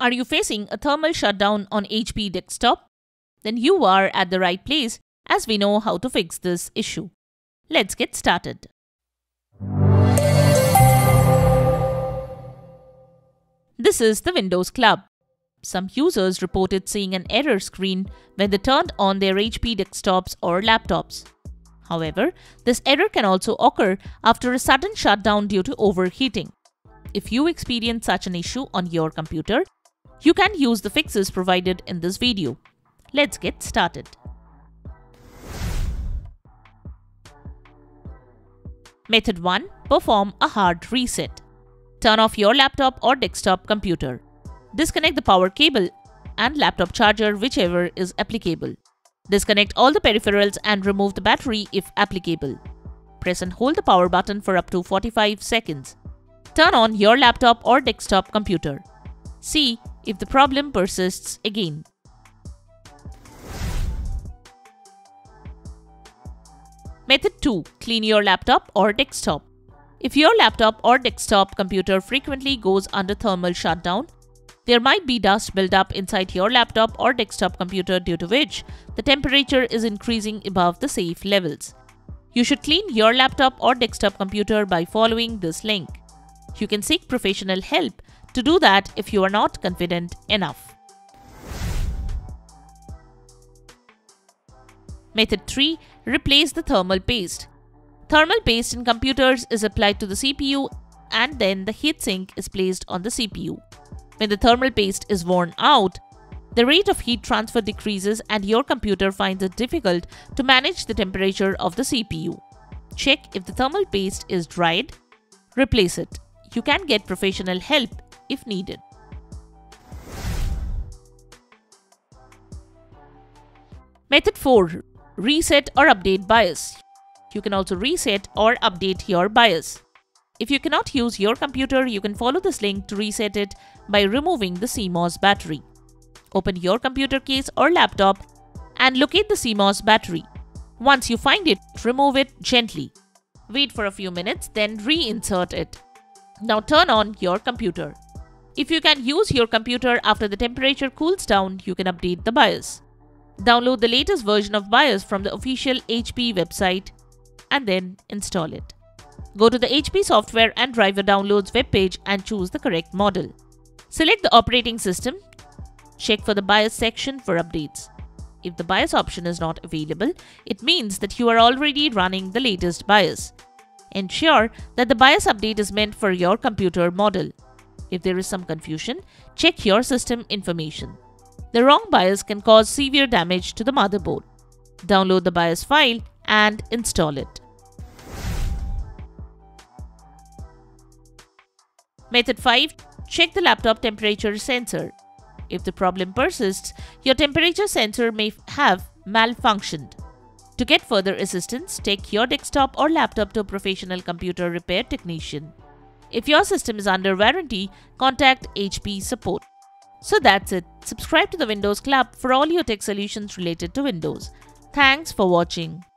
Are you facing a thermal shutdown on HP desktop? Then you are at the right place, as we know how to fix this issue. Let's get started. This is the Windows Club. Some users reported seeing an error screen when they turned on their HP desktops or laptops. However, this error can also occur after a sudden shutdown due to overheating. If you experience such an issue on your computer, you can use the fixes provided in this video. Let's get started. Method 1. Perform a hard reset. Turn off your laptop or desktop computer. Disconnect the power cable and laptop charger, whichever is applicable. Disconnect all the peripherals and remove the battery if applicable. Press and hold the power button for up to 45 seconds. Turn on your laptop or desktop computer. See if the problem persists again. Method 2. Clean your laptop or desktop. If your laptop or desktop computer frequently goes under thermal shutdown, there might be dust buildup inside your laptop or desktop computer, due to which the temperature is increasing above the safe levels. You should clean your laptop or desktop computer by following this link. You can seek professional help to do that if you are not confident enough. Method 3. Replace the thermal paste. Thermal paste in computers is applied to the CPU and then the heatsink is placed on the CPU. When the thermal paste is worn out, the rate of heat transfer decreases and your computer finds it difficult to manage the temperature of the CPU. Check if the thermal paste is dried. Replace it. You can get professional help if needed. Method 4. Reset or update BIOS. You can also reset or update your BIOS. If you cannot use your computer, you can follow this link to reset it by removing the CMOS battery. Open your computer case or laptop and locate the CMOS battery. Once you find it, remove it gently. Wait for a few minutes, then reinsert it. Now turn on your computer. If you can use your computer after the temperature cools down, you can update the BIOS. Download the latest version of BIOS from the official HP website and then install it. Go to the HP Software and Driver Downloads webpage and choose the correct model. Select the operating system. Check for the BIOS section for updates. If the BIOS option is not available, it means that you are already running the latest BIOS. Ensure that the BIOS update is meant for your computer model. If there is some confusion, check your system information. The wrong BIOS can cause severe damage to the motherboard. Download the BIOS file and install it. Method 5. Check the laptop temperature sensor. If the problem persists, your temperature sensor may have malfunctioned. To get further assistance, take your desktop or laptop to a professional computer repair technician. If your system is under warranty, contact HP support. So that's it. Subscribe to the Windows Club for all your tech solutions related to Windows. Thanks for watching.